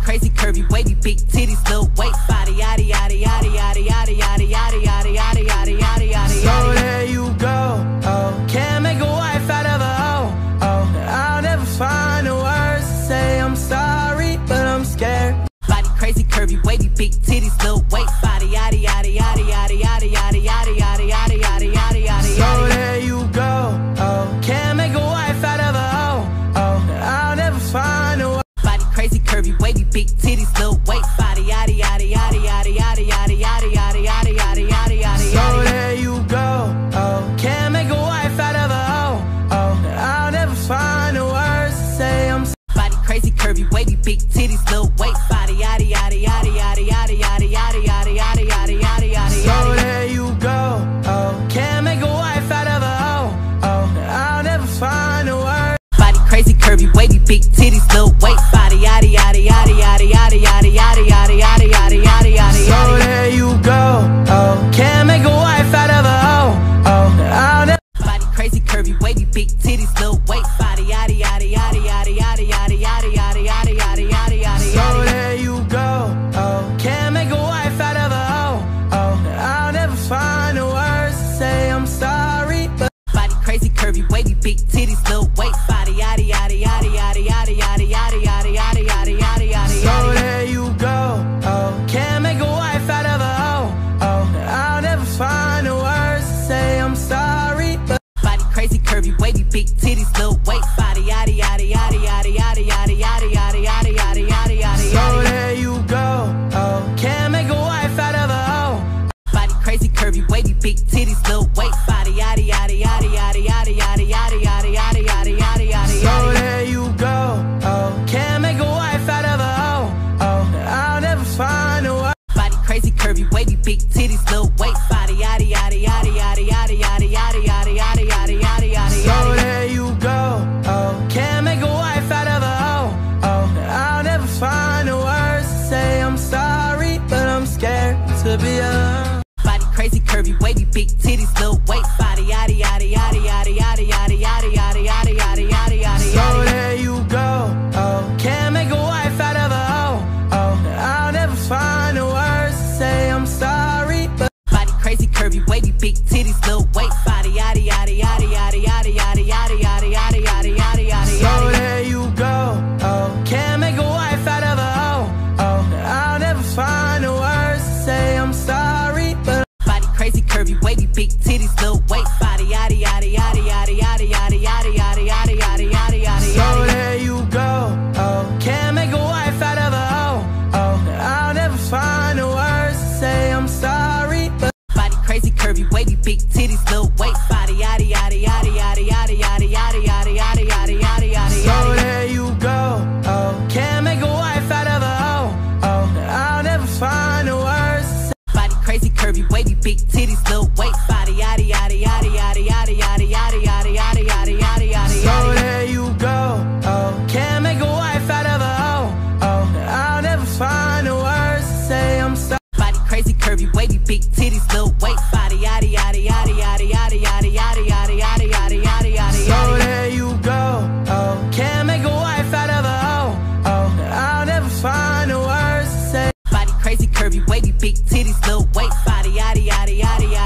crazy, curvy, wavy, big titties, little waist, body, yada yada yada yada yada yada yada yada yada yada yada yada. So there you go. Oh, can't make a wife out of a hoe. Oh, I'll never find the words to say I'm sorry, but I'm scared. Body crazy, curvy, wavy, big titties, little waist, body, yada yada yada yada yada yada yada yada yada yada yada yada. So there you go. Oh, can't make a wife out of a hoe. Oh, I'll never find the words. Body crazy, curvy, wavy, big titties, little waist, body, yada yada yada yada yada yada yada yada yada yada yada yada. So there you go. Oh, can't make a wife out of a hoe. Oh, I'll never find the words to say I'm sorry. Body crazy, curvy, wavy, big titties, little waist, body, yada yada yada yada yada yada yada yada yada yada yada yada. So there you go. Oh, can't make a wife out of a hoe. Oh, I'll never find the words. Body crazy, curvy, wavy, big titties, little waist, body, yada yada yada yada yada yada yada yada yada yada yada yada. So there you go. Oh, can't make a wife out of a hoe. Oh, I'll never. Body crazy, curvy, wavy, big titties, little waist, body, yada yada yada yada yada yada yada yada yada yada yada yada. So there you go. Oh, can't make a wife out of a hoe. Oh, I'll never find the words to say I'm sorry, but. Body crazy, curvy, wavy, big titties, little waist, body, yada yada yada yada yada yada yada yada yada yada yada yada. So there you go. Oh, can't make a wife out of a hoe. Oh, I'll never find the words to say I'm sorry, but. Body crazy, curvy, wavy, big titties, little waist, body, yada yada yada yada yada yada yada yada yada yada yada yada. So there you go. Oh, can't make a wife out of a hoe. Body crazy, curvy, wavy, big titties, little waist, body, yada yada yada yada yada yada yada yada yada yada yada yada. So there you go. Oh, can't make a wife out of a hoe. Oh, I'll never find the words. Body crazy, curvy, wavy, big titties, little waist, body, yada yada yada yada yada yada yada yada yada yada yada yada. So there you go. Oh, can't make a wife out of a hoe. Oh, I'll never find the words to say I'm sorry, but I'm scared to be alone. Body crazy, curvy, wavy, big titties, little waist, body, yada yada yada yada yada yada yada yada yada yada yada yada. So there you go. Oh, can't make a wife out of a hoe. Oh, I'll never find the words to say I'm sorry, but. Body crazy, curvy, wavy, big titties, little waist, body, yada yada yada yada yada yada yada yada yada yada yada yada. So there you go. Oh, can't make a wife out of a hoe. Oh, I'll never find the words to say I'm sorry, but. Body crazy, curvy, wavy, big titties, little waist, body, yada yada yada yada yada yada yada yada yada yada yada yada. So there you go. Oh, can't make a wife out of a hoe. Oh, I'll never find the words to say I'm sorry, but. Body crazy, curvy, wavy, big titties, little waist, body, yada yada yada yada yada yada yada yada yada yada yada yada. So there you go. Oh, can't make a wife out of a hoe. Oh, I'll never find the words to say. Body crazy, curvy, wavy, big titties, little waist, body, yada yada yada yada yada yada yada yada yada yada. So there you go. Oh, can't make a wife out of a hoe. Oh, I'll never find the words to say. Body crazy, curvy, wavy, big titties, little waist, body, yada yada yada yada yada yada yada yada yada yada. say. Body crazy, curvy, wavy, big titties, little waist, body, yada yada yada yada yada yada yada yada yada yada yada yada yada yada yada. So there you go. Oh, can't make a wife out of a hoe. Oh, I'll never find the words to say I'm sorry. Body crazy, curvy, wavy, big titties, little waist, body, yada yada yada yada yada yada yada yada yada yada yada yada. So there you go. Oh, can't make a wife out of a hoe. Oh, I'll never find the words to say. Body crazy, curvy, wavy, big titties, little waist, body, yada yada yada yada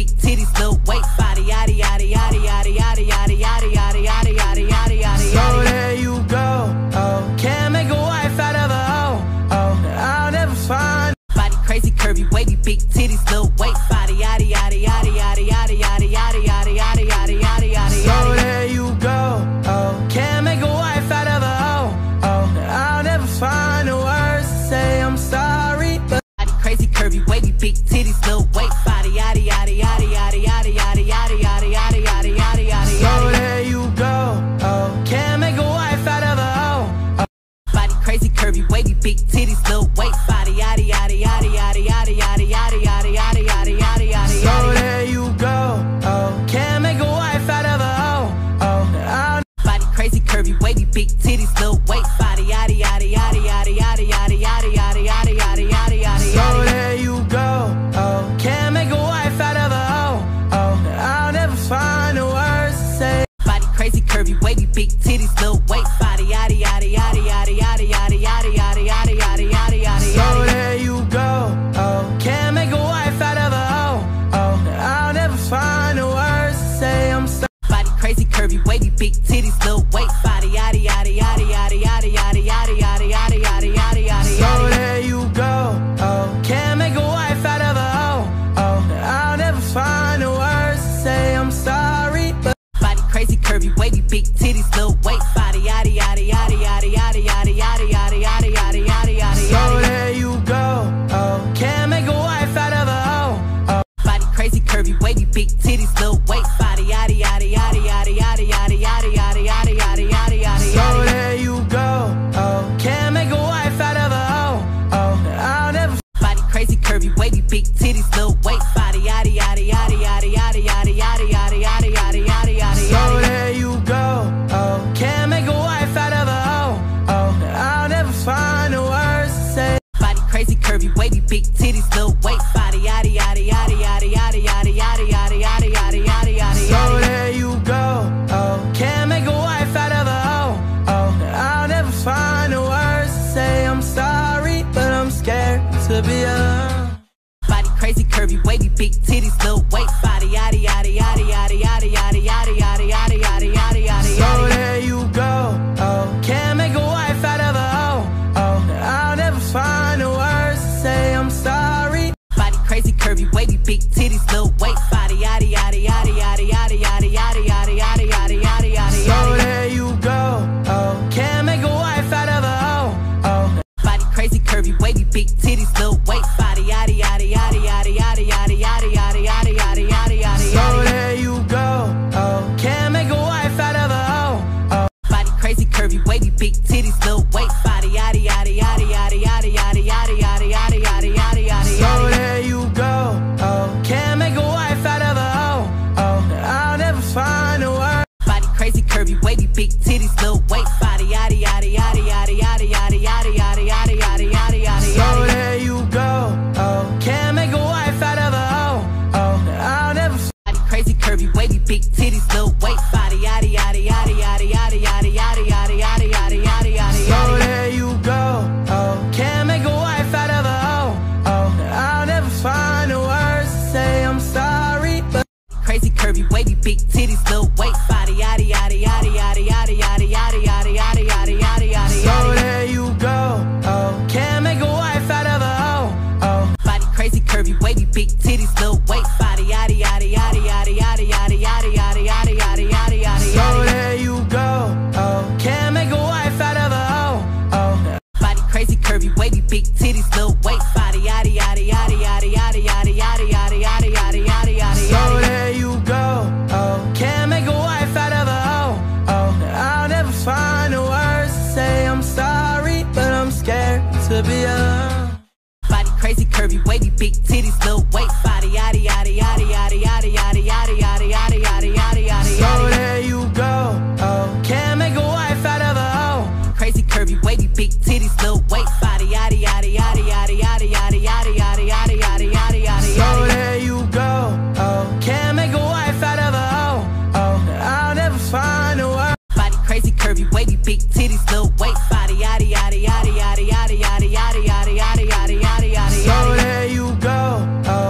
big titties, little waist, body, yada yada yada yada yada yada yada yada yada yada yada yada. So there you go. Oh, can't make a wife out of a hoe. Oh, I'll never find. Body crazy, curvy, wavy, big titties, little waist, body, yada yada yada yada yada yada yada yada yada yada yada yada. So there you go. Oh, can't make a wife out of a hoe. Oh, I'll never find the words to say I'm sorry, but body crazy, curvy, wavy, big titties, little waist, body, yada yada yada yada yada yada yada yada yada yada yada yada. So there you go. Oh, can't make a wife out of a hoe. Oh. Body crazy, curvy, wavy, big titties, little waist, body, yada yada yada yada yada yada yada yada yada yada yada yada. So there you go. Oh, can't make a wife out of a hoe. Oh, I'll body crazy, curvy, wavy, big titties, little waist, body, yada yada yada yada yada yada yada yada yada yada yada yada. So there you go. Oh, can't make a wife out of a hoe. Oh, I'll never find the words to say. Body crazy, curvy, wavy, big titties, little waist, body, yada yada yada yada yada yada yada yada yada yada yada yada. So there you go. Oh, can't make a wife out of a hoe. Oh, I'll never find the words to say I'm sorry. Body crazy, curvy, wavy, big titties, little waist, body, yada yada yada yada yada yada yada yada yada yada yada yada. So there you go. Oh, can't make a wife out of a hoe. Oh, I'll never find the words to say I'm sorry, but body crazy, curvy, wavy, big titties, little waist, body, yada yada yada yada yada yada yada yada yada yada yada yada. so there you go. Oh, can't make a wife out of a hoe. Oh, body crazy, curvy, wavy, big titties, little waist, body, yada yada yada yada yada yada yada yada yada yada yada yada. so there you go. Oh, can't make a wife out of a hoe. Oh, I'll never. Body crazy, curvy, wavy, big titties, little waist, body, yada yada yada yada yada yada yada yada yada yada yada yada. So there you go. Oh, can't make a wife out of a hoe. Oh, I'll never find the words to say. Body crazy, curvy, wavy, big titties, little waist, body, yada yada yada yada yada yada yada yada yada yada yada yada. So there you go. Oh, can't make a wife out of a hoe. Oh, I'll never find the words to say I'm sorry, but I'm scared to be alone. Body crazy, curvy, wavy, big titties, little waist, body, yada yada yada yada yada yada yada yada yada yada yada yada. So there you go. Oh, can't make a wife out of a hoe. Oh, I'll never find the words to say I'm sorry. Body crazy, curvy, wavy, big titties, little waist, body, yada yada yada yada yada yada yada yada yada yada yada yada. So there you go. Oh, can't make a wife out of a hoe. Oh, body crazy, curvy, wavy, big titties, little waist, body, yada yada yada yada yada yada yada yada yada yada yada yada. so there you go. Oh, can't make a wife out of a hoe. Oh, body crazy, curvy, wavy, big titties, little waist, body, yada yada yada yada yada yada yada yada yada yada yada yada. so there you go. Oh, can't make a wife out of a hoe. Oh, I'll never find the words. Body crazy, curvy, wavy, big titties, little waist, body, yada yada yada yada yada yada yada yada yada yada yada yada. So there you go. Oh, can't make a wife out of a hoe. Oh, I'll never. Body crazy, curvy, wavy, big titties, little waist, body, yada yada yada yada yada yada yada yada yada yada yada yada. So there you go. Oh, can't make a wife out of a hoe. Oh, I'll never find the words to say I'm sorry, but Crazy, curvy, wavy, big titties, little waist, body, yada yada yada yada yada yada yada yada yada yada yada yada. so there you go. Oh, can't make a wife out of a hoe. Oh, Body crazy, curvy, wavy, big titties, little waist, body, yada yada yada yada yada yada yada yada yada yada yada yada. so there you go. Oh, can't make a wife out of a hoe. Oh, Body crazy, curvy, wavy, big titties, little waist, body, yada yada yada yada yada yada yada yada yada yada yada yada. so there you go. Oh, can't make a wife out of a hoe. Oh, I'll never find the words to say I'm sorry, but I'm scared to be alone. Body crazy, curvy, wavy, big titties, little waist, body, yada yada yada yada yada yada yada yada yada yada yada yada. so there you go. Oh, can't make a wife out of a hoe. Crazy, curvy, wavy, big titties, little waist, body, yada yada yada yada yada yada yada yada yada yada yada yada. so there you go. Oh, can't make a wife out of a hoe. Oh, I'll never find the words. Body crazy, curvy, wavy, big titties, little waist, body, yada yada yada yada yada yada yada yada yada yada yada yada. so there you go. Oh,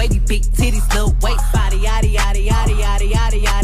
wavy, big titties, little waist body, yaddy, yaddy, yaddy, yaddy, yaddy, yaddy.